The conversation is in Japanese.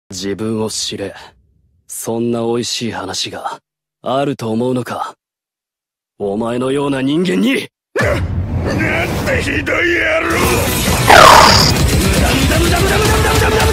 自分を知れ。そんな美味しい話があると思うのか。お前のような人間に。なんてひどい野郎。無駄無駄無駄無駄無駄無駄無駄無駄。